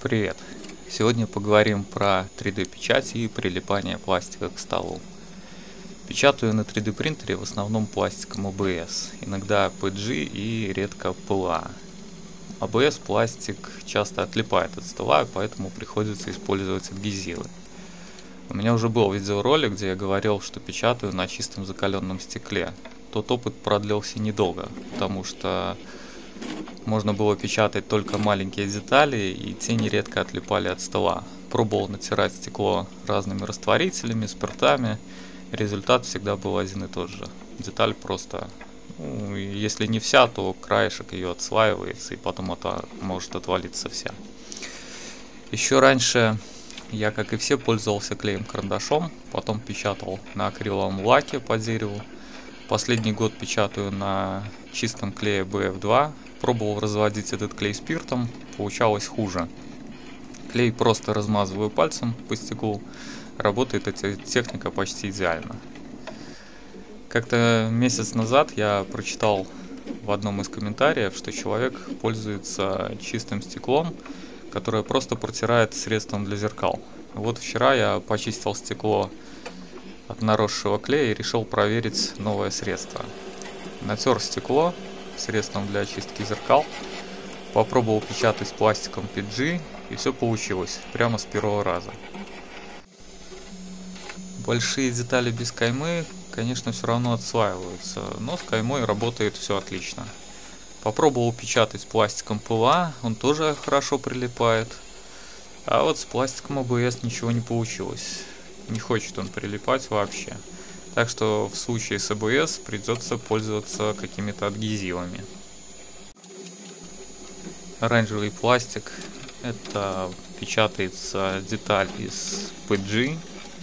Привет! Сегодня поговорим про 3D печать и прилипание пластика к столу. Печатаю на 3D принтере в основном пластиком ABS, иногда PG и редко PLA. ABS пластик часто отлипает от стола, поэтому приходится использовать адгезивы. У меня уже был видеоролик, где я говорил, что печатаю на чистом закаленном стекле. Тот опыт продлился недолго, потому что можно было печатать только маленькие детали, и те нередко отлипали от стола. Пробовал натирать стекло разными растворителями, спиртами. Результат всегда был один и тот же. Деталь просто, если не вся, то краешек ее отслаивается, и потом это может отвалиться вся. Еще раньше я, как и все, пользовался клеем-карандашом, потом печатал на акриловом лаке по дереву. Последний год печатаю на чистом клее BF2. Пробовал разводить этот клей спиртом, получалось хуже. Клей просто размазываю пальцем по стеклу. Работает эта техника почти идеально. Как-то месяц назад я прочитал в одном из комментариев, что человек пользуется чистым стеклом, которое просто протирает средством для зеркал. Вот вчера я почистил стекло от наросшего клея и решил проверить новое средство. Натер стекло средством для очистки зеркал, попробовал печатать пластиком PG, и все получилось прямо с первого раза. Большие детали без каймы, конечно, все равно отслаиваются, но с каймой работает все отлично. Попробовал печатать пластиком PLA, он тоже хорошо прилипает, а вот с пластиком ABS ничего не получилось. Не хочет он прилипать вообще. Так что в случае с ABS придется пользоваться какими-то адгезивами. Оранжевый пластик — это печатается деталь из PG.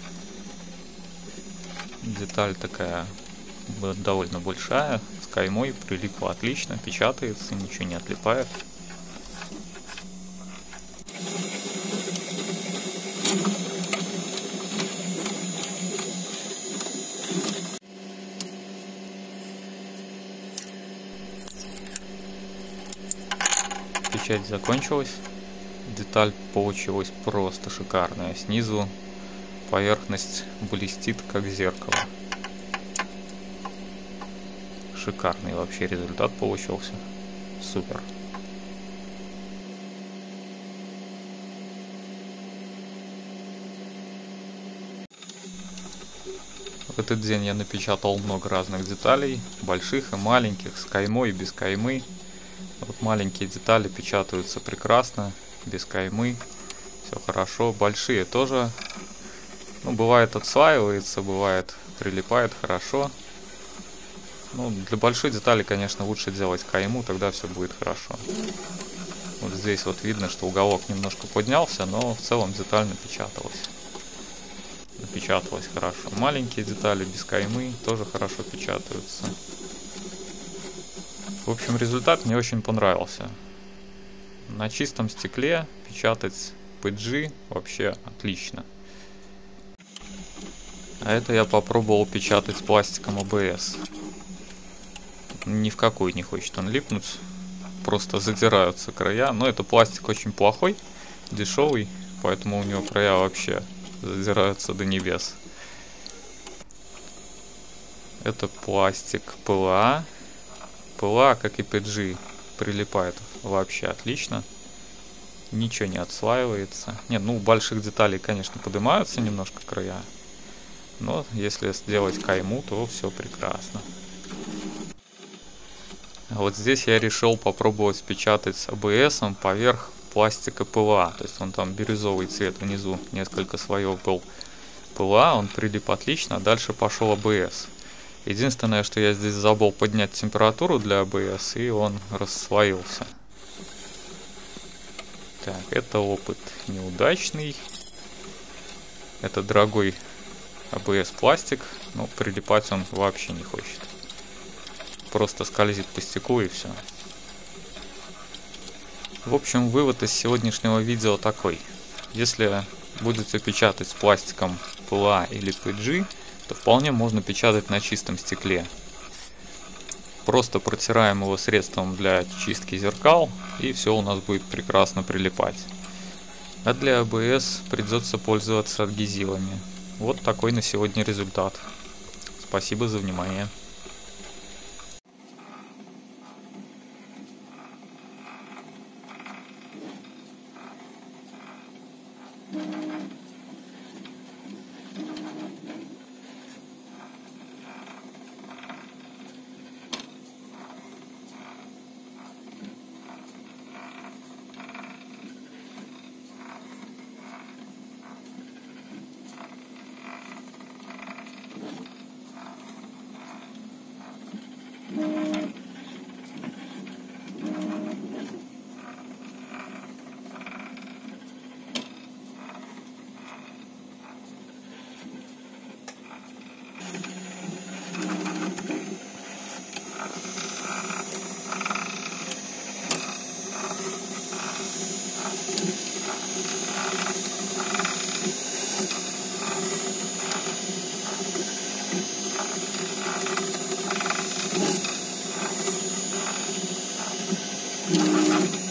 Деталь такая довольно большая, с каймой, прилипла отлично, печатается, ничего не отлипает. Печать закончилась, деталь получилась просто шикарная. Снизу поверхность блестит как зеркало. Шикарный вообще результат получился. Супер. В этот день я напечатал много разных деталей, больших и маленьких, с каймой и без каймы. Вот маленькие детали печатаются прекрасно, без каймы, все хорошо. Большие тоже, бывает отслаивается, бывает прилипает хорошо. Для большой детали, конечно, лучше делать кайму, тогда все будет хорошо. Вот здесь вот видно, что уголок немножко поднялся, но в целом деталь напечаталась. Напечаталась хорошо. Маленькие детали без каймы тоже хорошо печатаются. В общем, результат мне очень понравился. На чистом стекле печатать PG вообще отлично. А это я попробовал печатать пластиком ABS. Ни в какой не хочет он липнуть. Просто задираются края. Но это пластик очень плохой, дешевый, поэтому у него края вообще задираются до небес. Это пластик PLA. PLA, как и PG, прилипает вообще отлично. Ничего не отслаивается. Нет, больших деталей, конечно, поднимаются немножко края. Но если сделать кайму, то все прекрасно. А вот здесь я решил попробовать печатать с ABS поверх пластика PLA. То есть он там бирюзовый цвет внизу, несколько слоев был PLA, он прилип отлично, а дальше пошел ABS. Единственное, что я здесь забыл поднять температуру для ABS, и он расслоился. Так, это опыт неудачный. Это дорогой ABS пластик, но прилипать он вообще не хочет. Просто скользит по стеклу и все. В общем, вывод из сегодняшнего видео такой. Если будете печатать с пластиком PLA или PG, то вполне можно печатать на чистом стекле. Просто протираем его средством для чистки зеркал, и все у нас будет прекрасно прилипать. А для АБС придется пользоваться адгезивами. Вот такой на сегодня результат. Спасибо за внимание. Thank you.